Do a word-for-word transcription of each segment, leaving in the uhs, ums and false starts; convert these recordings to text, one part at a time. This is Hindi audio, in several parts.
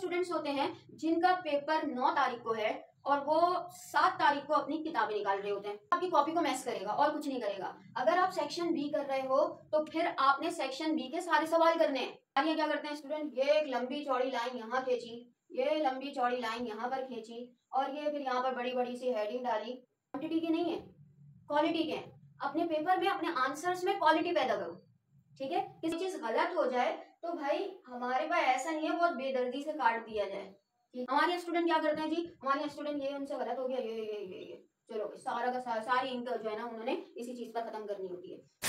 स्टूडेंट्स होते हैं जिनका पेपर नौ तारीख को है और वो सात तारीख को अपनी किताबें निकाल रहे होते हैं। आपकी कॉपी को मैस करेगा और कुछ नहीं करेगा। अगर आप सेक्शन बी कर रहे हो तो फिर आपने सेक्शन बी के सारे सवाल करने हैं। ये क्या करते हैं स्टूडेंट, ये एक लंबी चौड़ी लाइन यहाँ खींची, ये लंबी चौड़ी लाइन यहाँ पर खींची और ये फिर यहाँ पर बड़ी बड़ी सी हेडिंग डाली। क्वांटिटी की नहीं है, क्वालिटी के। अपने पेपर में अपने आंसर्स में क्वालिटी पैदा करो, ठीक है। किसी चीज गलत हो जाए तो भाई हमारे पास ऐसा नहीं है बहुत बेदर्दी से काट दिया जाए। हमारे स्टूडेंट क्या करते हैं जी, हमारे स्टूडेंट ये उनसे गलत हो गया, ये ये ये ये चलो सारा का सारा सारी इंक जो है ना उन्होंने इसी चीज पर खत्म करनी होती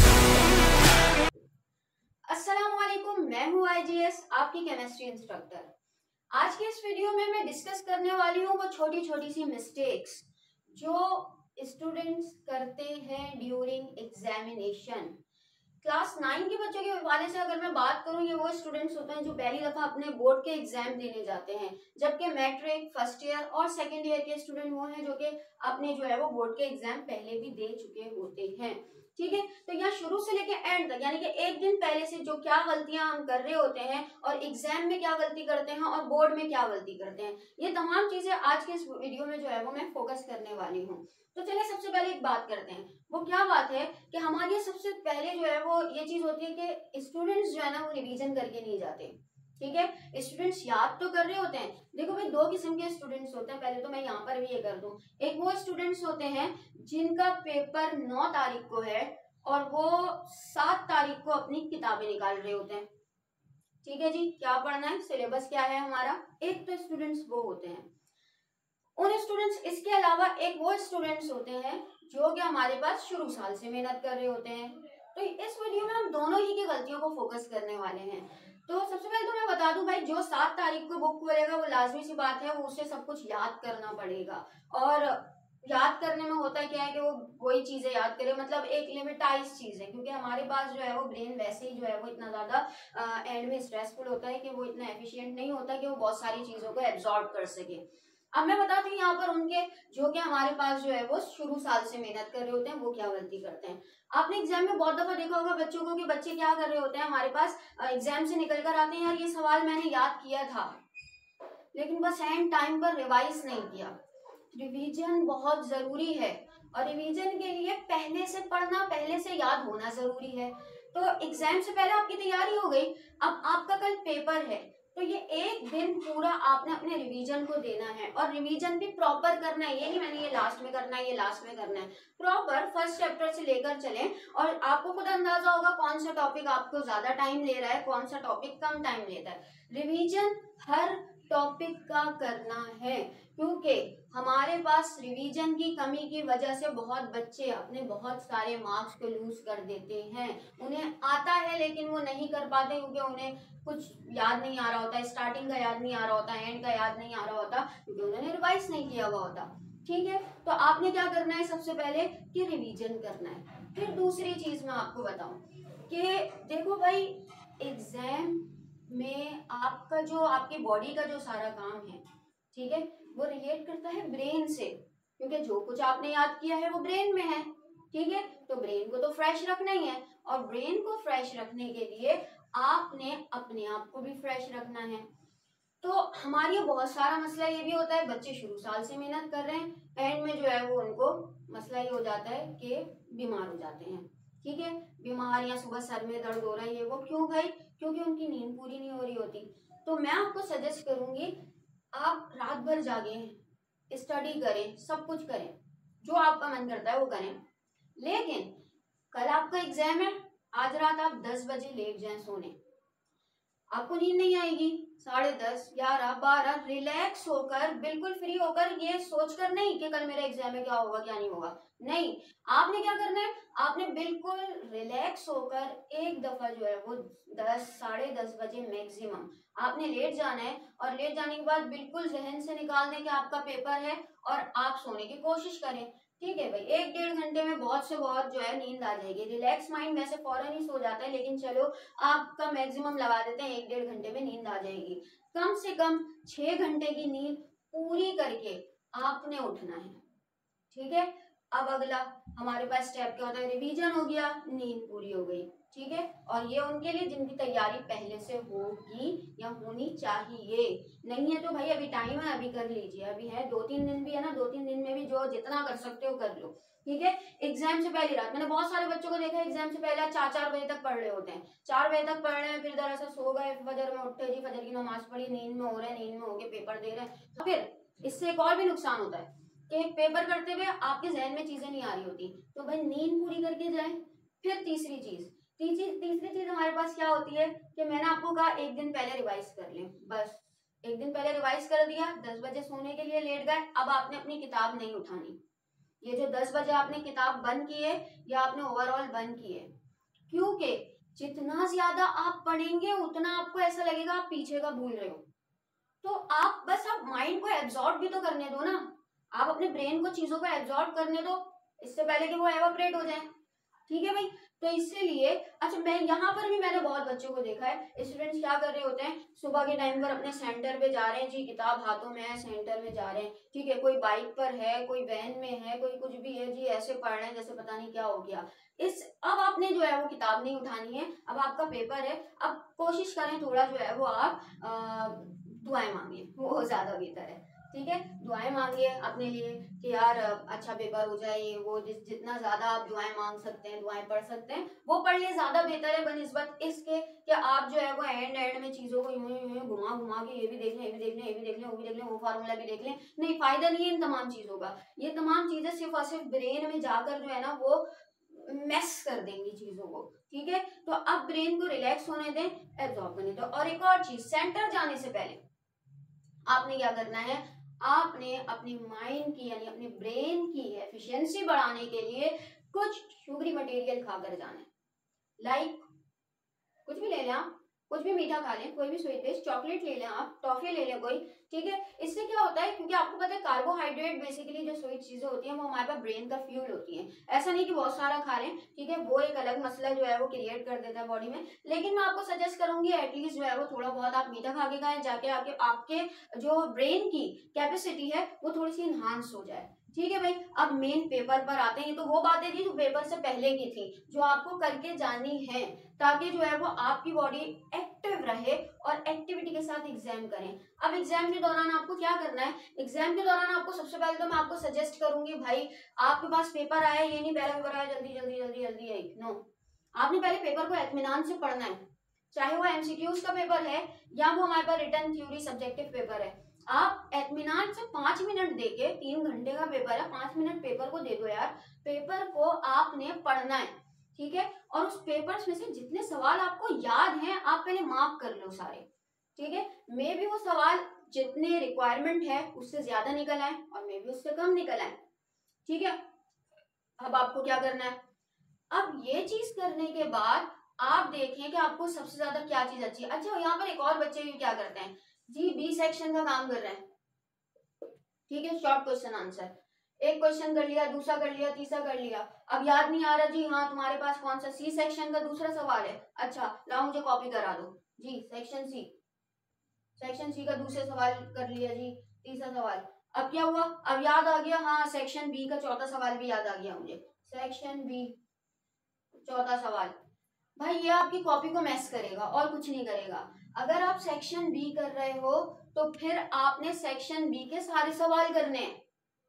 है। अस्सलाम वालेकुम, मैं हूँ आईजीएस, आपकी केमिस्ट्री इंस्ट्रक्टर। आज के इस वीडियो में मैं डिस्कस करने वाली हूँ वो छोटी छोटी सी मिस्टेक्स जो स्टूडेंट्स करते हैं ड्यूरिंग एग्जामिनेशन। क्लास नाइन के बच्चों के हवाले से अगर मैं बात करूं, ये वो स्टूडेंट्स होते हैं जो पहली दफा अपने बोर्ड के एग्जाम देने जाते हैं, जबकि मैट्रिक फर्स्ट ईयर और सेकंड ईयर के स्टूडेंट वो हैं जो कि अपने जो है वो बोर्ड के एग्जाम पहले भी दे चुके होते हैं, ठीक है। तो यहाँ शुरू से लेके एंड तक यानी कि एक दिन पहले से जो क्या गलतियां हम कर रहे होते हैं और एग्जाम में क्या गलती करते हैं और बोर्ड में क्या गलती करते हैं, ये तमाम चीजें आज के इस वीडियो में जो है वो मैं फोकस करने वाली हूँ। तो चलिए सबसे पहले एक बात करते हैं। वो क्या बात है कि हमारी सबसे पहले जो है वो ये चीज होती है कि स्टूडेंट्स जो है ना वो रिवीजन करके नहीं जाते, ठीक है। स्टूडेंट्स याद तो कर रहे होते हैं। देखो भाई दो किस्म के स्टूडेंट्स होते हैं, पहले तो मैं यहाँ पर भी ये कर दूं। एक वो स्टूडेंट्स होते हैं जिनका पेपर नौ तारीख को है और वो सात तारीख को अपनी किताबें निकाल रहे होते हैं, ठीक है जी। क्या पढ़ना है, सिलेबस क्या है हमारा। एक तो स्टूडेंट्स वो होते हैं। उन स्टूडेंट्स इसके अलावा एक वो स्टूडेंट्स होते हैं जो कि हमारे पास शुरू साल से मेहनत कर रहे होते हैं। तो इस वीडियो में हम दोनों ही की गलतियों को फोकस करने वाले हैं। तो सबसे पहले तो मैं बता दूं भाई, जो सात तारीख को बुक खोलेगा वो लाजमी सी बात है वो उसे सब कुछ याद करना पड़ेगा। और याद करने में होता है क्या है कि वो वही चीजें याद करे, मतलब एक लिमिटाइज चीज है, क्योंकि हमारे पास जो है वो ब्रेन वैसे ही जो है वो इतना ज्यादा एंड में स्ट्रेसफुल होता है कि वो इतना एफिशिएंट नहीं होता कि वो बहुत सारी चीजों को एब्जॉर्ब कर सके। अब मैं बताती हूँ यहाँ पर उनके जो कि हमारे पास जो है वो शुरू साल से मेहनत कर रहे होते हैं वो क्या गलती करते हैं। आपने एग्जाम में बहुत दफा देखा होगा बच्चों को कि बच्चे क्या कर रहे होते हैं, हमारे पास एग्जाम से निकल कर आते हैं, यार ये सवाल मैंने याद किया था लेकिन बस एंड टाइम पर रिवाइज नहीं किया। रिवीजन बहुत जरूरी है और रिवीजन के लिए पहले से पढ़ना, पहले से याद होना जरूरी है। तो एग्जाम से पहले आपकी तैयारी हो गई, अब आपका कल पेपर है तो ये एक दिन पूरा आपने अपने रिवीजन को देना है और रिवीजन भी प्रॉपर करना है। ये नहीं मैंने ये लास्ट में करना है, ये लास्ट में करना है, प्रॉपर फर्स्ट चैप्टर से लेकर चलें और आपको खुद अंदाजा होगा कौन सा टॉपिक आपको ज्यादा टाइम ले रहा है, कौन सा टॉपिक कम टाइम लेता है। रिवीजन हर टॉपिक का करना है क्योंकि हमारे पास रिवीजन की कमी की वजह से बहुत बच्चे अपने बहुत सारे मार्क्स को लूज कर देते हैं। उन्हें आता है लेकिन वो नहीं कर पाते क्योंकि उन्हें कुछ याद नहीं आ रहा होता, स्टार्टिंग का याद नहीं आ रहा होता, एंड का याद नहीं आ रहा होता क्योंकि उन्होंने रिवाइज नहीं किया हुआ होता, ठीक है। तो आपने क्या करना है सबसे पहले कि रिवीजन करना है। फिर दूसरी चीज मैं आपको बताऊं कि देखो भाई एग्जाम में आपका जो आपकी बॉडी का जो सारा काम है, ठीक है, वो रिलेट करता है ब्रेन से, क्योंकि जो कुछ आपने याद किया है वो ब्रेन में है, ठीक है। तो ब्रेन को तो फ्रेश रखना ही है और ब्रेन को फ्रेश रखने के लिए आपने अपने आप को भी फ्रेश रखना है। तो हमारी बहुत सारा मसला ये भी होता है बच्चे शुरू साल से मेहनत कर रहे हैं, एंड में जो है वो उनको मसला ये हो जाता है कि बीमार हो जाते हैं, ठीक है। बीमारियां, सुबह सर में दर्द हो रहा है, ये वो क्यों भाई, क्योंकि उनकी नींद पूरी नहीं हो रही होती। तो मैं आपको सजेस्ट करूंगी आप रात भर जागें, स्टडी करें, सब कुछ करें, जो आपका मन करता है वो करें, लेकिन कल आपका एग्जाम है, आज रात आप दस बजे लेट जाएं सोने, आपको नींद नहीं आएगी। साढ़े दस, ग्यारह, बारह रिलैक्स होकर, बिल्कुल फ्री होकर, ये सोचकर नहीं कि कल मेरा एग्जाम में क्या होगा क्या नहीं होगा, नहीं। आपने क्या करना है, आपने बिल्कुल रिलैक्स होकर एक दफा जो है वो दस साढ़े दस बजे मैक्सिमम आपने लेट जाना है और लेट जाने के बाद बिल्कुल जहन से निकाल दें कि आपका पेपर है और आप सोने की कोशिश करें, ठीक है भाई। एक डेढ़ घंटे में बहुत से बहुत जो है नींद आ जाएगी। रिलैक्स माइंड वैसे फौरन ही सो जाता है, लेकिन चलो आपका मैक्सिमम लगा देते हैं, एक डेढ़ घंटे में नींद आ जाएगी। कम से कम छह घंटे की नींद पूरी करके आपने उठना है, ठीक है। अब अगला हमारे पास स्टेप क्या होता है, रिवीजन हो गया, नींद पूरी हो गई, ठीक है। और ये उनके लिए जिनकी तैयारी पहले से होगी या होनी चाहिए, नहीं है तो भाई अभी टाइम है, अभी कर लीजिए, अभी है, दो तीन दिन भी है ना, दो तीन दिन में भी जो जितना कर सकते हो कर लो, ठीक है। एग्जाम से पहली रात मैंने बहुत सारे बच्चों को देखा एग्जाम से पहले चार चार बजे तक पढ़ रहे होते हैं, चार बजे तक पढ़ रहे हैं, फिर दरअसल सो गए, फजर में उठे जी, फजर की नमाज पढ़ी, नींद में हो रहे हैं, नींद में होके पेपर दे रहे हैं। फिर इससे एक और भी नुकसान होता है कि पेपर करते हुए आपके जहन में चीजें नहीं आ रही होती, तो भाई नींद पूरी करके जाए। फिर तीसरी चीज तीसरी तीसरी चीज हमारे पास क्या होती है कि मैंने आपको कहा एक दिन पहले रिवाइज कर लें, बस एक दिन पहले रिवाइज कर दिया, दस बजे सोने के लिए लेट गए, अब आपने अपनी किताब नहीं उठानी। ये जो दस बजे आपने किताब बंद की है या आपने ओवरऑल बंद की है, क्योंकि जितना ज्यादा आप पढ़ेंगे उतना आपको ऐसा लगेगा आप पीछे का भूल रहे हो। तो आप बस आप माइंड को एब्जॉर्ब भी तो करने दो ना, आप अपने ब्रेन को चीजों को एब्जॉर्ब करने दो इससे पहले कि वो एवापरेट हो जाए, ठीक है भाई। तो इसीलिए अच्छा मैं यहाँ पर भी मैंने बहुत बच्चों को देखा है, स्टूडेंट्स क्या कर रहे होते हैं, सुबह के टाइम पर अपने सेंटर पे जा रहे हैं जी, किताब हाथों में है, सेंटर में जा रहे हैं, ठीक है, कोई बाइक पर है, कोई वैन में है, कोई कुछ भी है जी, ऐसे पढ़ रहे हैं जैसे पता नहीं क्या हो गया। इस अब आपने जो है वो किताब नहीं उठानी है, अब आपका पेपर है, अब कोशिश करें थोड़ा जो है वो आप दुआएं मांगिए, वो ज्यादा बेहतर है, ठीक है। दुआएं मांगिए अपने लिए कि यार अच्छा पेपर हो जाए, ये वो जिस जितना ज्यादा आप दुआएं मांग सकते हैं, दुआएं पढ़ सकते हैं, वो पढ़ लिए ज्यादा बेहतर है बनिस्बत इसके कि आप जो है वो एंड एंड में चीजों को यूं यूं घुमा घुमा के ये भी देख लें, ये भी देख लें, ये भी देख लें, वो भी देख लें, वो फार्मूला भी देख लें, नहीं फायदा नहीं है इन तमाम चीजों का। ये तमाम चीजें सिर्फ और सिर्फ ब्रेन में जाकर जो है ना वो मेस कर देंगी चीजों को, ठीक है। तो अब ब्रेन को रिलैक्स होने दें, एब्जॉर्ब करने दो। और एक और चीज, सेंटर जाने से पहले आपने क्या करना है, आपने अपनी माइंड की यानी अपने ब्रेन की एफिशिएंसी बढ़ाने के लिए कुछ शुगरी मटेरियल खाकर जाना है। लाइक कुछ भी ले लें आप, कुछ भी मीठा खा लें, कोई भी स्वीट डिश, चॉकलेट ले लें आप, टॉफी ले लें कोई, ठीक है। इससे क्या होता है, क्योंकि आपको पता है कार्बोहाइड्रेट बेसिकली जो स्वीट चीजें होती हैं वो हमारे पास ब्रेन का फ्यूल होती हैं। ऐसा नहीं कि बहुत सारा खा लें, ठीक है, वो एक अलग मसला जो है वो क्रिएट कर देता है बॉडी में, लेकिन मैं आपको सजेस्ट करूंगी एटलीस्ट जो है वो थोड़ा बहुत आप मीठा खा के खाएं, जाके आपके आपके जो ब्रेन की कैपेसिटी है वो थोड़ी सी इनहांस हो जाए, ठीक है भाई। अब मेन पेपर पर आते हैं, तो वो बातें थी जो पेपर से पहले की थी, जो आपको करके जानी है, ताकि जो है वो आपकी बॉडी एक्टिव रहे और एक्टिविटी के साथ एग्जाम करें। अब एग्जाम के दौरान आपको क्या करना है, एग्जाम के दौरान आपको सबसे पहले तो मैं आपको सजेस्ट करूंगी भाई, आपके पास पेपर आया, ये नहीं पहले पेपर आया जल्दी जल्दी जल्दी जल्दी है, नो, आपने पहले पेपर को इत्मीनान से पढ़ना है, चाहे वो एमसीक्यूज का पेपर है या वो हमारे पास रिटन थ्योरी सब्जेक्टिव पेपर है। आप इत्मीनान से पांच मिनट देके, तीन घंटे का पेपर है, पांच मिनट पेपर को दे दो यार, पेपर को आपने पढ़ना है, ठीक है। और उस पेपर्स में से जितने सवाल आपको याद हैं आप पहले मार्क कर लो सारे, ठीक है। मे भी वो सवाल जितने रिक्वायरमेंट है उससे ज्यादा निकल आए और मे भी उससे कम निकल आए, ठीक है। अब आपको क्या करना है, अब ये चीज करने के बाद आप देखें कि आपको सबसे ज्यादा क्या चीज अच्छी है। अच्छा यहाँ पर एक और बच्चे भी क्या करते हैं जी, बी सेक्शन का काम कर रहे हैं, ठीक है, शॉर्ट क्वेश्चन आंसर, एक क्वेश्चन कर लिया, दूसरा कर लिया, तीसरा कर लिया, अब याद नहीं आ रहा जी, हाँ तुम्हारे पास कौन सा सी सेक्शन का दूसरा सवाल है, अच्छा लाओ मुझे कॉपी करा दो जी, सेक्शन सी, सेक्शन सी का दूसरे सवाल कर लिया जी, तीसरा सवाल, अब क्या हुआ, अब याद आ गया, हाँ सेक्शन बी का चौथा सवाल भी याद आ गया मुझे, सेक्शन बी चौथा सवाल। भाई ये आपकी कॉपी को मैस करेगा और कुछ नहीं करेगा। अगर आप सेक्शन बी कर रहे हो तो फिर आपने सेक्शन बी के सारे सवाल करने हैं,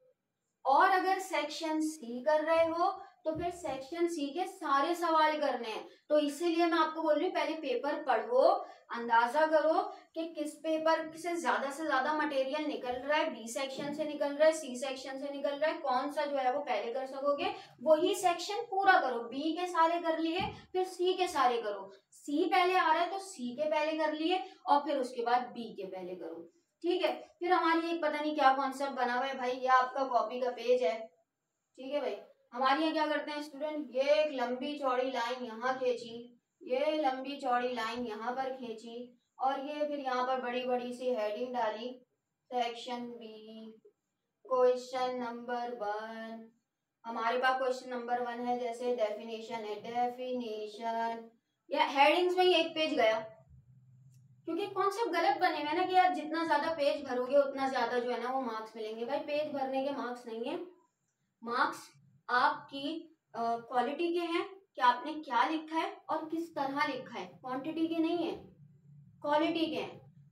और अगर सेक्शन सी कर रहे हो तो फिर सेक्शन सी के सारे सवाल करने हैं। तो इसीलिए मैं आपको बोल रही हूँ पहले पेपर पढ़ो, अंदाजा करो कि किस पेपर से ज्यादा से ज्यादा मटेरियल निकल रहा है, बी सेक्शन से निकल रहा है, सी सेक्शन से निकल रहा है, कौन सा जो है वो पहले कर सकोगे वही सेक्शन पूरा करो। बी के सारे कर लिए फिर सी के सारे करो, सी पहले आ रहा है तो सी के पहले कर लिए और फिर उसके बाद बी के पहले करो, ठीक है। फिर हमारी एक पता नहीं क्या कॉन्सेप्ट बना हुआ है भाई, ये आपका कॉपी का पेज है, ठीक है भाई। हमारे यहाँ क्या करते हैं स्टूडेंट, ये एक लंबी चौड़ी लाइन यहाँ खींची, ये लंबी चौड़ी लाइन यहाँ पर खींची और ये फिर यहाँ पर बड़ी बड़ी सी हेडिंग डाली, section B question number one. हमारे पास क्वेश्चन नंबर वन है, जैसे डेफिनेशन है, डेफिनेशन, या हेडिंग्स में ही एक पेज गया, क्योंकि कॉन्सेप्ट गलत बने हुए ना कि यार जितना ज्यादा पेज भरोगे उतना ज्यादा जो है ना वो मार्क्स मिलेंगे। भाई पेज भरने के मार्क्स नहीं है, मार्क्स आपकी क्वालिटी के हैं कि आपने क्या लिखा है और किस तरह लिखा है, क्वांटिटी के नहीं है, क्वालिटी के हैं।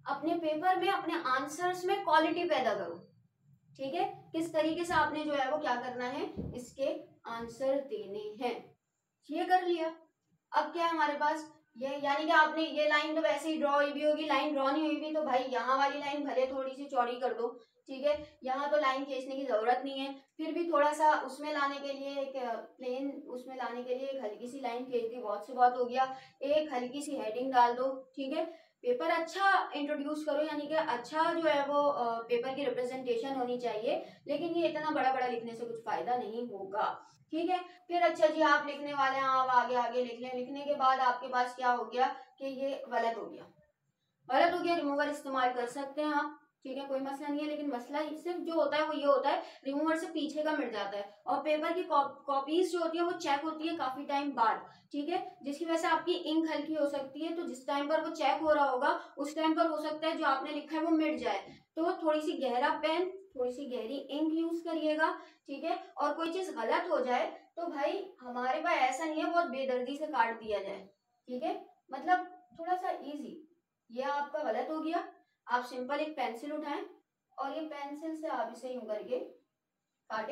अपने पेपर में, अपने आंसर्स में क्वालिटी पैदा करो। ठीक है, किस तरीके से आपने जो है वो क्या करना है, इसके आंसर देने हैं। ये कर लिया। अब क्या है हमारे पास, ये यानी कि आपने ये लाइन तो वैसे ही ड्रॉ हुई भी होगी, लाइन ड्रॉ नहीं हुई भी तो भाई यहाँ वाली लाइन भले थोड़ी सी चौड़ी कर दो। ठीक है, यहाँ तो लाइन खींचने की जरूरत नहीं है, फिर भी थोड़ा सा उसमें लाने के लिए, एक प्लेन उसमें लाने के लिए एक हल्की सी लाइन खींच दी, बहुत से बहुत हो गया। एक हल्की सी हेडिंग डाल दो। ठीक है, पेपर अच्छा इंट्रोड्यूस करो, यानी कि अच्छा जो है वो पेपर की रिप्रेजेंटेशन होनी चाहिए, लेकिन ये इतना बड़ा बड़ा लिखने से कुछ फायदा नहीं होगा। ठीक है, फिर अच्छा जी आप लिखने वाले हैं, आप आगे आगे लिख लें। लिखने के बाद आपके पास क्या हो गया कि ये गलत हो गया, गलत हो गया, रिमूवर इस्तेमाल कर सकते हैं आप। ठीक है, कोई मसला नहीं है, लेकिन मसला सिर्फ जो होता है वो ये होता है, रिमूवर से पीछे का मिट जाता है, और पेपर की कॉपीज जो होती है वो चेक होती है काफी टाइम बाद। ठीक है, जिसकी वजह से आपकी इंक हल्की हो सकती है, तो जिस टाइम पर वो चेक हो रहा होगा उस टाइम पर हो सकता है जो आपने लिखा है वो मिट जाए। तो थोड़ी सी गहरा पेन, थोड़ी सी गहरी इंक यूज करिएगा। ठीक है, और कोई चीज गलत हो जाए तो भाई हमारे पास ऐसा नहीं है बहुत बेदर्दी से काट दिया जाए। ठीक है, मतलब थोड़ा सा इजी। ये आपका गलत हो गया, आप सिंपल एक पेंसिल उठाएं और ये पेंसिल से आप इसे यूं करके काटे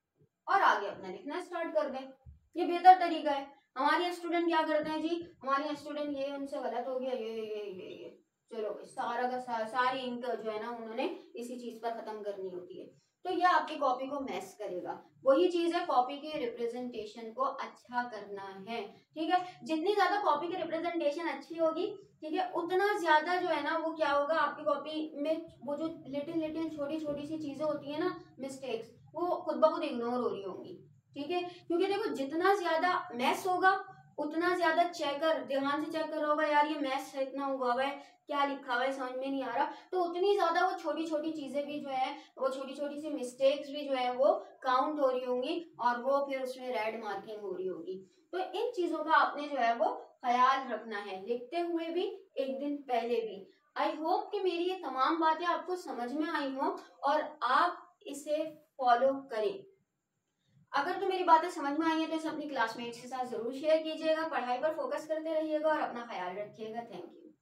और आगे अपना लिखना स्टार्ट कर दें। ये बेहतर तरीका है। हमारे स्टूडेंट क्या करते हैं जी, हमारे स्टूडेंट ये उनसे गलत हो गया, ये ये ये ये चलो सारा का सा, सारी इंक जो है ना उन्होंने इसी चीज पर खत्म करनी होती है, तो यह आपकी कॉपी को मैस करेगा। वही चीज है, कॉपी की रिप्रेजेंटेशन को अच्छा करना है। ठीक है, जितनी ज्यादा कॉपी की रिप्रेजेंटेशन अच्छी होगी, ठीक है, उतना ज्यादा जो है ना वो क्या होगा, आपकी कॉपी में वो जो लिटिल लिटिल छोटी छोटी सी चीजें होती है ना, मिस्टेक्स, वो खुद ब खुद इग्नोर हो रही होंगी। ठीक है, क्योंकि देखो जितना ज्यादा मैस होगा उतना ज्यादा चेकर ध्यान से चेक कर रहा होगा, यार ये मैस इतना हुआ हुआ है, क्या लिखा हुआ है समझ में नहीं आ रहा, तो उतनी ज्यादा वो छोटी छोटी चीजें भी जो है, वो छोटी छोटी सी मिस्टेक्स भी जो है वो काउंट हो रही होंगी, और वो फिर उसमें रेड मार्किंग हो रही होगी। तो इन चीजों का आपने जो है वो ख्याल रखना है, लिखते हुए भी, एक दिन पहले भी। आई होप कि मेरी ये तमाम बातें आपको समझ में आई हो और आप इसे फॉलो करें। अगर तो मेरी बातें समझ में आई है तो इसे अपनी क्लासमेट्स के साथ जरूर शेयर कीजिएगा। पढ़ाई पर फोकस करते रहिएगा और अपना ख्याल रखिएगा। Thank you.